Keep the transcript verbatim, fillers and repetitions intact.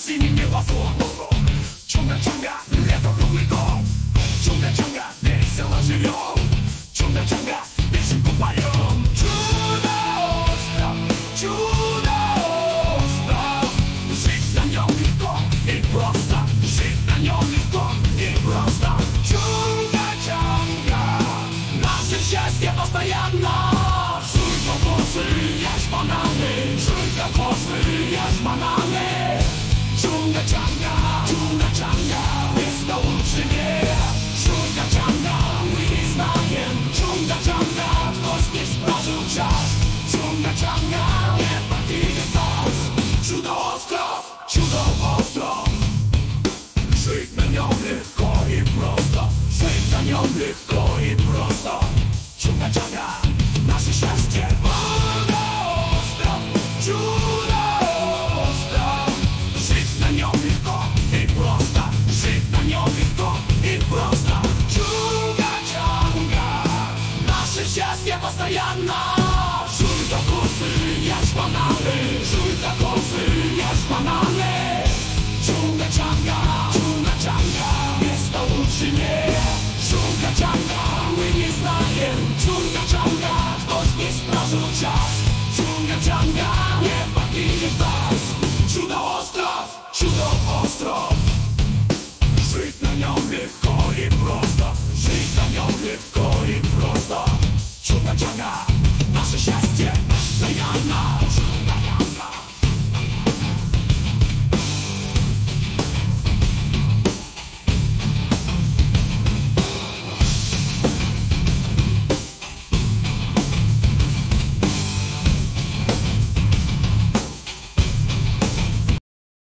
신이 메워서 중간중간 내도 돌리고 중간중간 내 세워지려 중간중간 내 신고 발령 주도 stop 주도 stop 시간 영리고 이 просто 시간 영리고 이 просто 중간중간 наше счастье постоянно Шулька после есть бананы Шулька после есть бананы Чунга-чанга, чунга-чанга, место лучше нет Чунга-чанга, мы не знаем Чунга-чанга, кто здесь прожил час Чунга-чанга, не покинет нас Чудо-остров, чудо-остров Жить на нем легко и просто Жить на нем легко и просто Чунга-чанга, наше счастье Чудо-остров, чудо-остров Жить на нем легко и просто Жить на нем легко и просто Чунга-чанга Наше счастье постоянно